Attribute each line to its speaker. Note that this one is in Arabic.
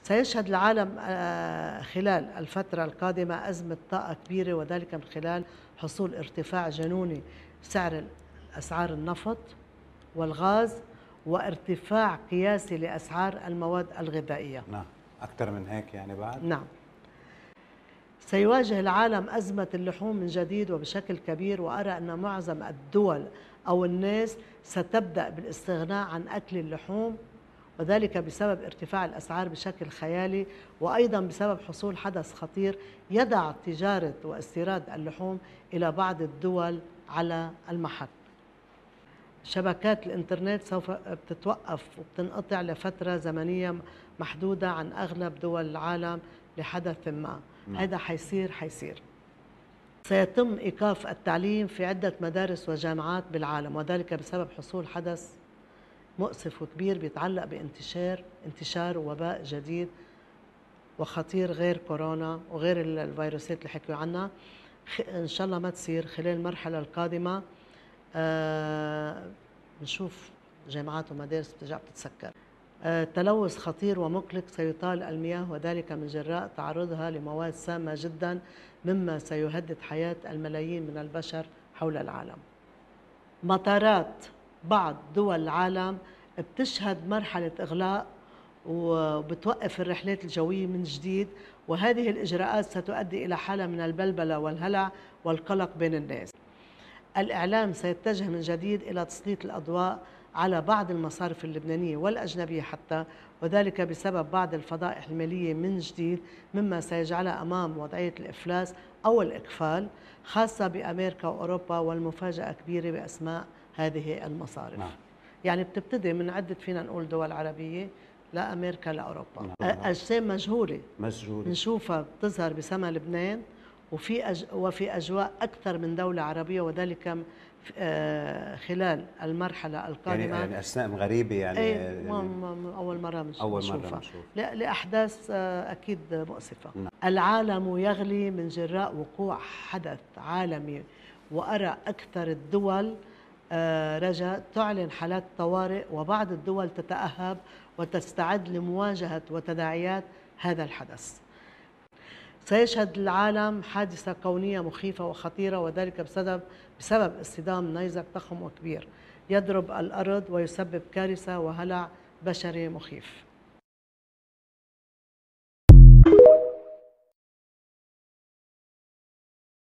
Speaker 1: سيشهد العالم خلال الفترة القادمة أزمة طاقة كبيرة، وذلك من خلال حصول ارتفاع جنوني سعر أسعار النفط والغاز، وارتفاع قياسي لأسعار المواد الغذائية.
Speaker 2: نعم، أكثر من هيك يعني بعد؟
Speaker 1: نعم. سيواجه العالم أزمة اللحوم من جديد وبشكل كبير، وأرى أن معظم الدول أو الناس ستبدأ بالاستغناء عن أكل اللحوم، وذلك بسبب ارتفاع الأسعار بشكل خيالي، وأيضا بسبب حصول حدث خطير يضع تجارة واستيراد اللحوم إلى بعض الدول على المحك. شبكات الإنترنت سوف بتتوقف وبتنقطع لفترة زمنية محدودة عن أغلب دول العالم لحدث ما. هذا حيصير. سيتم إيقاف التعليم في عدة مدارس وجامعات بالعالم، وذلك بسبب حصول حدث مؤسف وكبير بيتعلق بانتشار وباء جديد وخطير غير كورونا وغير الفيروسات اللي حكوا عنها. إن شاء الله ما تصير خلال المرحلة القادمة. بنشوف جامعات ومدارس بترجع بتتسكر. تلوث خطير ومقلق سيطال المياه، وذلك من جراء تعرضها لمواد سامة جدا، مما سيهدد حياة الملايين من البشر حول العالم. مطارات بعض دول العالم بتشهد مرحلة إغلاق وبتوقف الرحلات الجوية من جديد، وهذه الإجراءات ستؤدي إلى حالة من البلبلة والهلع والقلق بين الناس. الإعلام سيتجه من جديد إلى تسليط الأضواء على بعض المصارف اللبنانية والأجنبية حتى، وذلك بسبب بعض الفضائح المالية من جديد، مما سيجعلها أمام وضعية الإفلاس أو الإقفال، خاصة بأمريكا وأوروبا، والمفاجأة كبيرة بأسماء هذه المصارف. نعم. يعني بتبتدي من عدة فينا نقول دول عربية لأمريكا لأوروبا. نعم. أجسام مجهولة نشوفها بتظهر بسما لبنان وفي أجواء أكثر من دولة عربية، وذلك خلال المرحلة القادمة.
Speaker 2: يعني أجسام غريبة يعني
Speaker 1: أول مرة نشوفها لأحداث أكيد مؤسفة. نعم. العالم يغلي من جراء وقوع حدث عالمي، وأرى أكثر الدول رجاء تعلن حالات طوارئ، وبعض الدول تتأهب وتستعد لمواجهة وتداعيات هذا الحدث. سيشهد العالم حادثة كونية مخيفة وخطيرة، وذلك بسبب اصطدام نيزك ضخم وكبير يضرب الأرض ويسبب كارثة وهلع بشري مخيف.